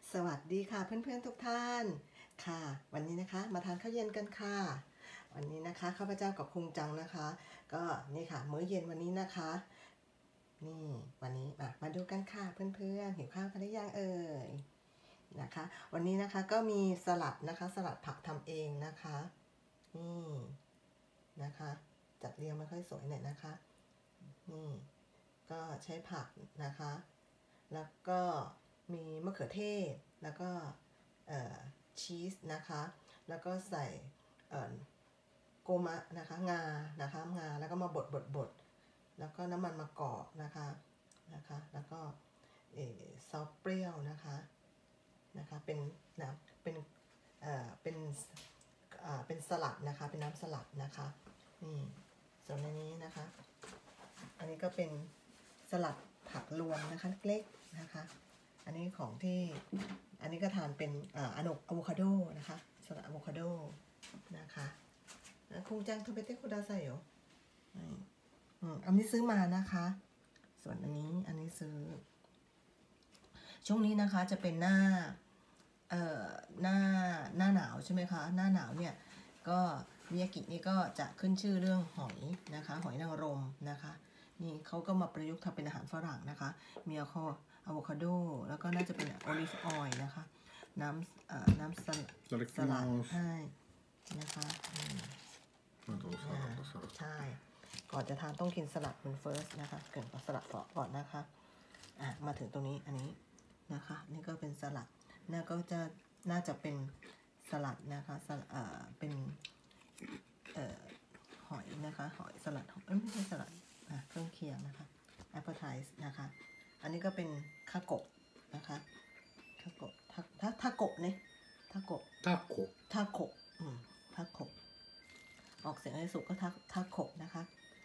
สวัสดีค่ะเพื่อนๆทุกท่านค่ะวันนี้นะคะมาทานข้าวเย็นกันค่ะวันนี้นะคะข้าพเจ้ากับคุงจังนะคะก็นี่ค่ะมื้อเย็นวันนี้นะคะนี่วันนี้มาดูกันค่ะเพื่อนๆหิวข้าวกันหรือยังเอ่ยนะคะวันนี้นะคะก็มีสลัดนะคะสลัดผักทำเองนะคะนี่นะคะจัดเรียงไม่ค่อยสวยหน่อยนะคะนี่ก็ใช้ผักนะคะแล้วก็มีมะเขือเทศแล้วก็ชีสนะคะแล้วก็ใส่โกมะนะคะงาแล้วก็มาบดแล้วก็น้ำมันมะกอกนะคะแล้วก็ซอสเปรี้ยวนะคะเป็นน้ำเป็นสลัดนะคะเป็นน้ำสลัดนะคะนี่ส่วนในนี้นะคะอันนี้ก็เป็นสลัดผักรวมนะคะเล็กๆนะคะอันนี้ของที่อันนี้ก็ทานเป็นอะโวคาโดนะคะสลัดอะโวคาโดนะคะคงจังทเบเตคุดาไซโยอันนี้ซื้อมานะคะส่วนอันนี้ซื้อช่วงนี้นะคะจะเป็นหน้าหนาวใช่ไหมคะหน้าหนาวเนี่ยก็มิยากินี่ก็จะขึ้นชื่อเรื่องหอยนะคะหอยนางรมนะคะนี่เขาก็มาประยุกต์ทำเป็นอาหารฝรั่งนะคะมีอะโวคาโดแล้วก็น่าจะเป็นโอลิฟออยล์นะคะน้ำสลัดให้นะคะใช่ก่อนจะทานต้องกินสลัดเป็นเฟิร์สนะคะเกินกับสลัดก่อนนะคะมาถึงตรงนี้อันนี้นะคะนี่ก็เป็นสลัดน่าจะเป็นสลัดนะคะเป็นหอยนะคะหอยสลัดไม่ใช่สลัดเครื่องเคียงนะคะ appetize นะคะอันนี้ก็เป็นทาโกะนะคะทาโกะทาโกะเนี่ยทาโกะออกเสียงให้สุกก็ทาโกะนะคะ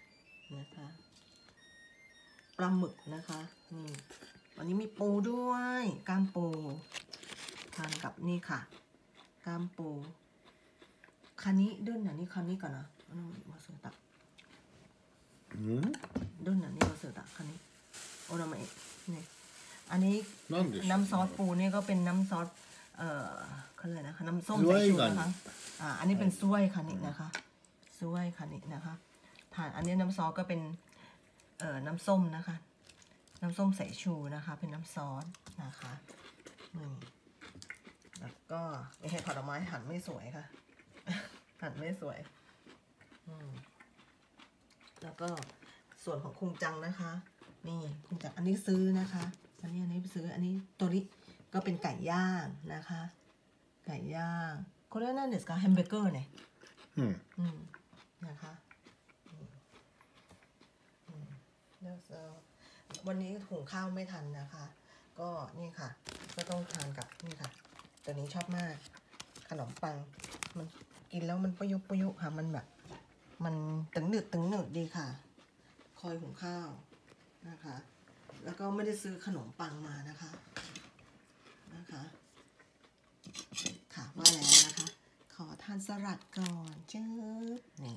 ปลาหมึกนะคะวันนี้มีปูด้วยก้ามปูทานกับนี่ค่ะก้ามปูคันนี้ดุนนี่คันนี้ก่อนนะมาเสือตักดุนนี่มาเสือตักคันนี้โอนามาเอะนี่อันนี้น้ำซอสปูนี่ก็เป็นน้ำซอสเขาเลยนะคะน้ำส้มสายชูนะคะอันนี้เป็นซุยคันนี้นะคะซุยคันนี้นะคะทานอันนี้น้ำซอสก็เป็นน้ำส้มนะคะน้ำส้มสายชูนะคะเป็นน้ำซอสนะคะแล้วก็ไม่ให้ผลไม้หั่นไม่สวยค่ะหั่นไม่สวยแล้วก็ส่วนของคุงจังนะคะนี่คุงจังอันนี้ซื้อนะคะอันนี้ซื้ออันนี้ตัวนี้ก็เป็นไก่ย่างนะคะไก่ย่างこれは何ですかแฮมเบอร์เกอร์เนี่ยนะคะวันนี้หุงข้าวไม่ทันนะคะก็นี่ค่ะก็ต้องทานกับนี่ค่ะตัวนี้ชอบมากขนมปังมันกินแล้วมันประยุกต์ค่ะมันแบบมันตึงหนึบดีค่ะคอยหุงข้าวนะคะแล้วก็ไม่ได้ซื้อขนมปังมานะคะค่ะว่าแล้วนะคะขอทานสลัดก่อนจื๊บนี่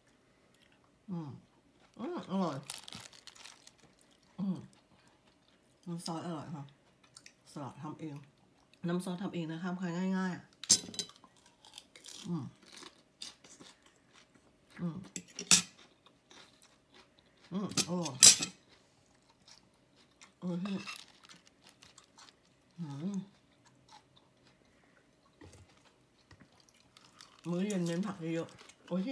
อร่อยน้ำซอสอร่อยค่ะสลัดทำเองน้ำซอสทำเองนะคะใครง่ายๆอร่อยมื้อเย็นเน้นผักเยอะๆโอ้ย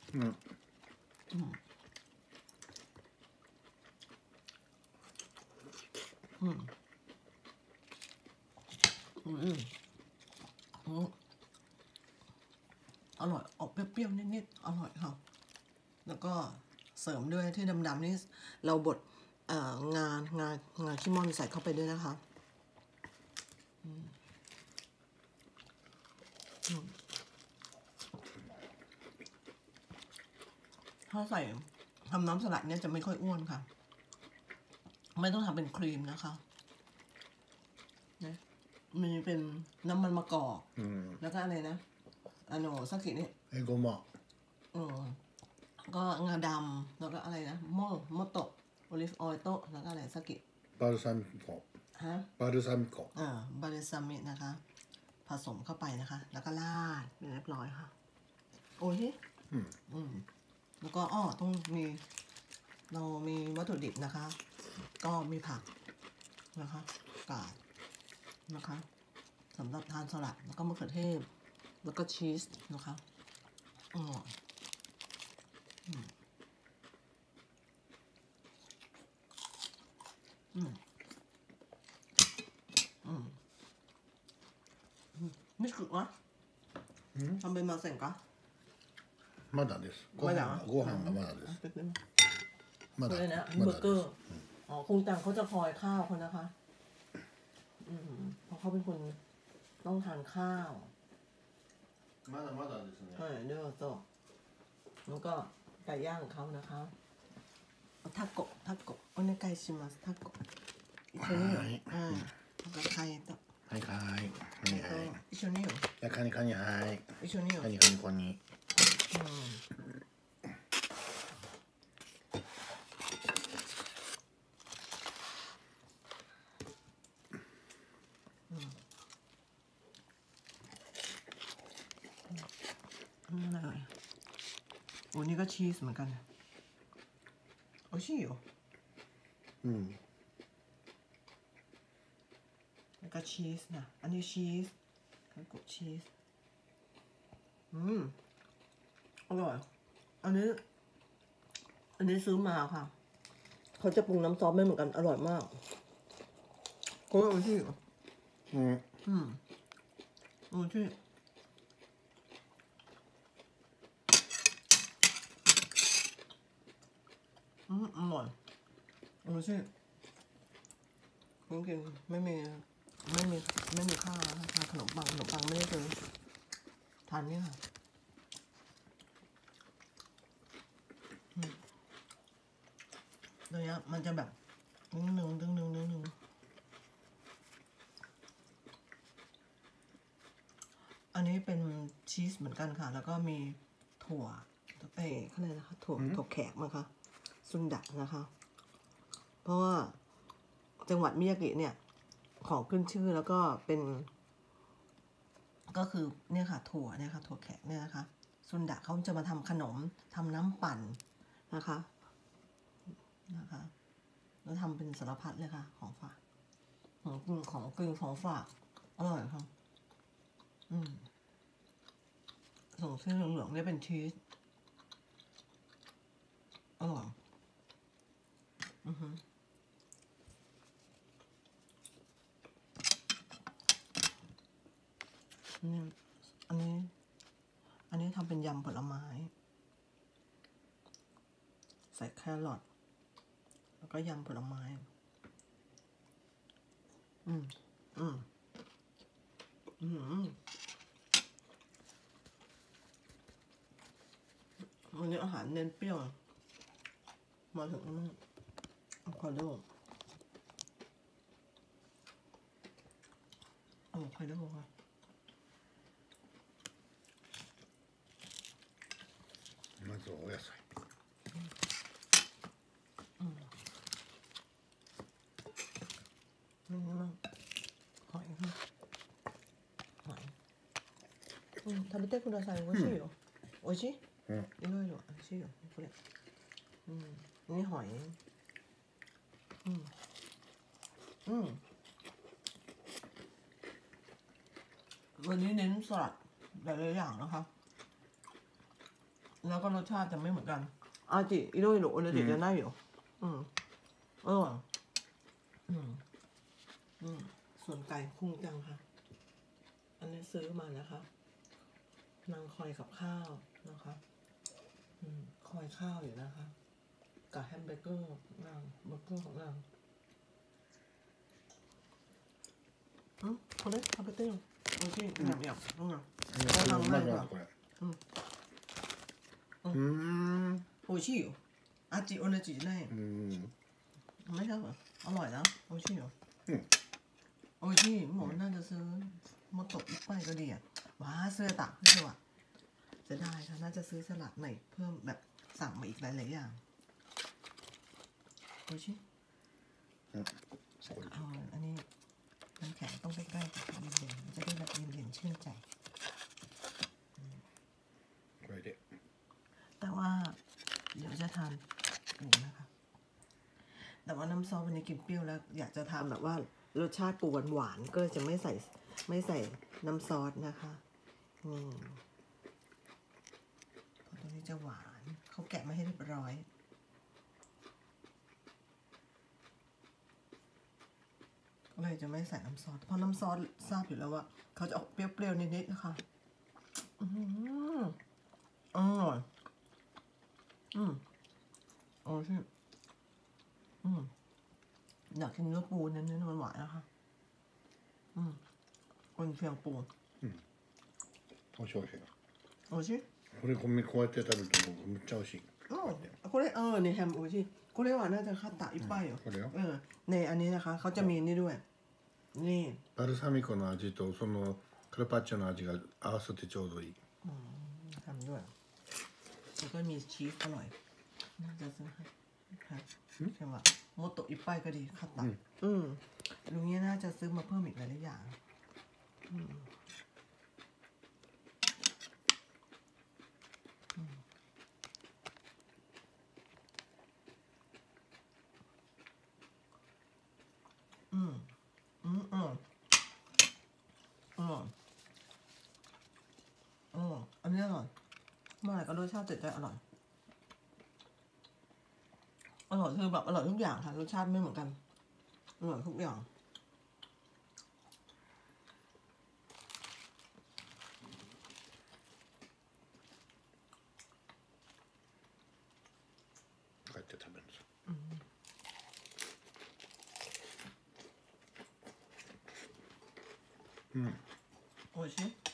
อร่อยออกเปรี้ยวๆนิดๆอร่อยค่ะแล้วก็เสริมด้วยที่ดำๆนี่เราบดงาขี้ม่อนใส่เข้าไปด้วยนะคะถ้าใส่ทำน้ำสลัดเนี่ยจะไม่ค่อยอ้วนค่ะไม่ต้องทำเป็นครีมนะคะมีเป็นน้ำมันมะกอกแล้วก็อะไรนะสักทีนี่โกมะก็งาดำแล้วก็อะไรนะโมโตะโอลิฟออยล์โตะแล้วก็อะไรสักทีบาลซัมโกฮะバルサミコบาเลซามินะคะผสมเข้าไปนะคะแล้วก็ราดเรียบร้อยค่ะโอ้ยแล้วก็ต้องเรามีวัตถุดิบนะคะก็มีผักนะคะกาดนะคะสำหรับทานสลัดแล้วก็มะเขือเทศแล้วก็ชีสนะคะไม่สุกวะทำเป็นมาเสร็จก็まだですご飯がまだですまだねเบอร์เกอร์คงจังเขาจะคอยข้าวคนนะคะเพราะเขาเป็นคนต้องทานข้าวまだまだですねเดี๋ยวต่อแล้วก็ไก่ย่างเขานะคะทาโกะお願いしますทาโกะ一緒によแล้วก็ไข่ต่อはいはい一緒によカニカニはい一緒によカニカニここにอะไรโอ้นี่ก็ชีสเหมือนกันโอ้ชีสแล้วก็ชีสนะอันนี้ชีสแล้วก็ชีสอร่อยอันนี้ซื้อมาค่ะเขาจะปรุงน้ำซอสไม่เหมือนกันอร่อยมากโอ้ยโอ้ชีสโอ้ชีสอร่อยโอ้ชีสคุณกินไม่มีข้าวนะคะทานขนมปังไม่ได้ซื้อทานนี่ค่ะระยะมันจะแบบดึงอันนี้เป็นชีสเหมือนกันค่ะแล้วก็มีถั่วข้างในนะคะถั่วแขกนะคะซุนดะนะคะเพราะว่าจังหวัดมิยากิเนี่ยของขึ้นชื่อแล้วก็เป็นก็คือเนี่ยค่ะถั่วเนี่ยค่ะถั่วแขกเนี่ยนะคะซุนดะเขาจะมาทำขนมทำน้ำปั่นนะคะแล้วทำเป็นสารพัดเลยค่ะของฝากของฝากอร่อยค่ะส่งเส้นเหลืองๆเนี่ยเป็นชีสอร่อยอันนี้ทำเป็นยำผลไม้ใส่แครอทแล้วก็ยำผลไม้วันนี้อาหารเน้นเปรี้ยวมาถึงอะโวคาโดค่ะまずお野菜หอย食べてください美味しいよ美味しいいろいろ美味しいよこれนี่หอยวันนี้เน้นสลัดหลายๆอย่างนะคะแล้วก็รสชาติจะไม่เหมือนกันอาจิอิโรอิโรโอเนจิจะได้อยู่อร่อยส่วนไก่คุ้งจังค่ะอันนี้ซื้อมานะคะนางคอยกับข้าวนะคะคอยข้าวอยู่นะคะกับแฮมเบอร์เกอร์นางเบอร์เกอร์ของนางこれ食べてよ美味しいいや美味しいよ味同じじゃないไม่ใช่เหรออร่อยนะ美味しいよ美味しいもうน่าจะซื้อมาตกอีกไปก็ดีอ่ะว้าเสื้อตากใช่ป่ะจะได้ค่ะน่าจะซื้อสลัดใหม่เพิ่มแบบสั่งมาอีกหลายๆอย่างโอ้ชิเอาอันนี้ข็งต้องใกล้ๆกับเย็นๆมันจะได้แบบเย็นๆชื่นใจこれでแต่ว่าเดี๋ยวจะทานปูนะคะแต่ว่าน้ำซอสวันนี้กินเปรี้ยวแล้วอยากจะทานแบบว่ารสชาติปูหวานๆก็เลยจะไม่ใส่น้ำซอสนะคะตัวนี้จะหวานเขาแกะมาให้เรียบร้อยก็เลยจะไม่ใส่น้ำซอสเพราะน้ำซอสทราบอยู่แล้วว่าเขาจะออกเปรี้ยวๆนิดๆนะคะอร่อยโอ้ชิอยากกินเนื้อปูเน้นๆหวานๆนะคะคนเชียงปูおいしいおいしいおいしいこれこうやって食べるとめっちゃ美味しいこれนี่แฮมโอชิこれはน่าจะคัตตะいっぱいよこれよในอันนี้นะคะเขาจะมีนี่ด้วยนี่バルサミコの味とそのカルパッチョの味が合わせてちょうどいいทำด้วยแล้วก็มีชีสอร่อยน่าจะซื้อให้ค่ะใช่ไหมโมโตะいっぱいก็ดีคัตตะลุงเนี่ยน่าจะซื้อมาเพิ่มอีกหลายอย่างอันนี้อร่อยเมื่อไหร่ก็รสชาติจัดจ้านอร่อยคือแบบอร่อยทุกอย่างค่ะรสชาติไม่เหมือนกันอร่อยทุกอย่างこうやって食べるんですおいしい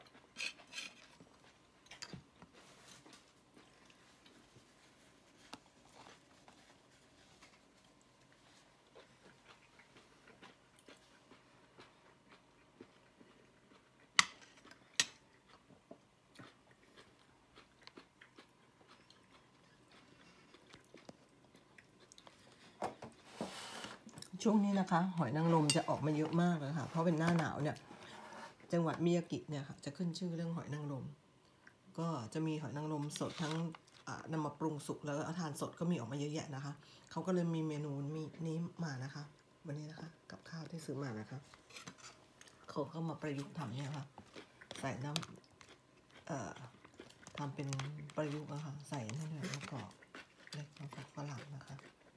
ช่วงนี้นะคะหอยนางรมจะออกมาเยอะมากเลยค่ะเพราะเป็นหน้าหนาวเนี่ยจังหวัดมิยากิเนี่ยค่ะจะขึ้นชื่อเรื่องหอยนางรมก็จะมีหอยนางรมสดทั้งนำมาปรุงสุกแล้วก็ทานสดก็มีออกมาเยอะแยะนะคะเขาก็เลยมีเมนูนี้มานะคะวันนี้นะคะกับข้าวที่ซื้อมานะคะเขาก็มาประยุกต์ทำเนี่ยค่ะใส่น้ำทำเป็นประยุกต์อะค่ะใส่นั่นเลยแล้วก็เล็กแล้วก็ฝรั่งนะคะ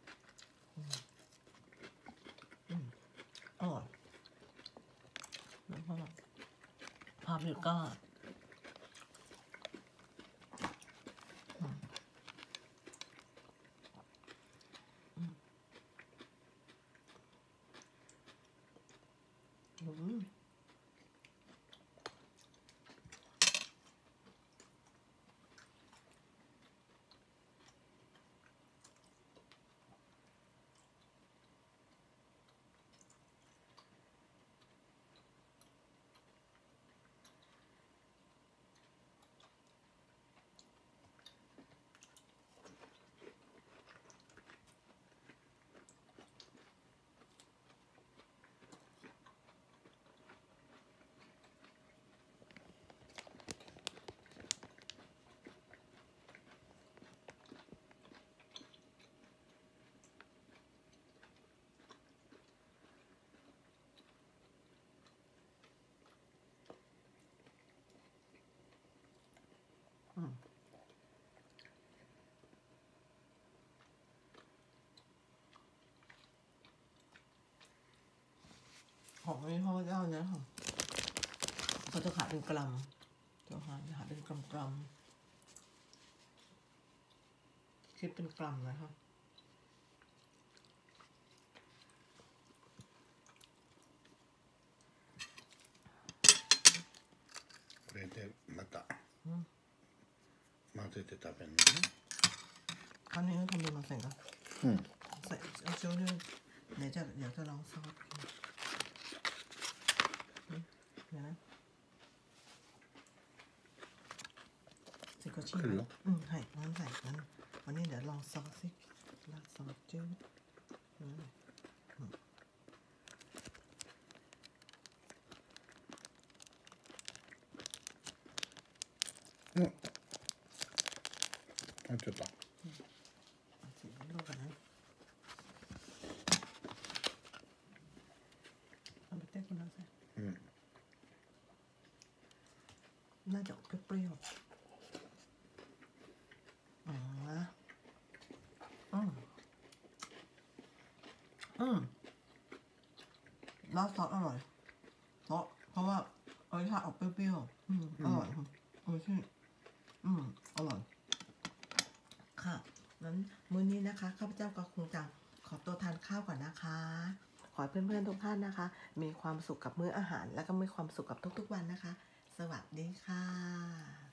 อร่อยแล้วก็พาปริก้าของยี่ห้อเจ้าเนี้ยค่ะเขาจะขายเป็นกรัมจะขายเป็นกรัมคิดเป็นกรัมนะคะこれでまた混ぜて食べるのねอันนี้ทำเป็นมาใส่กันใส่โชว์ด้วยเดี๋ยวจะลองซอสเดี๋ยวนะสิก็ชิมให้งั้นใส่กันวันนี้เดี๋ยวลองซอสสิลาดซอสจืดちょっとชิมดูกันนะเอาไปเต้นกันแล้วสิน่าจะออกเปรี้ยวๆแล้วซอสอร่อยเพราะว่ารสชาติออกเปรี้ยวๆอร่อยโอเคอร่อยค่ะนั้นมื้อนี้นะคะข้าพเจ้าก็คงจะขอตัวทานข้าวก่อนนะคะ ขอให้เพื่อนๆทุกท่านนะคะ มีความสุขกับมื้ออาหารและก็มีความสุขกับทุกๆวันนะคะ สวัสดีค่ะ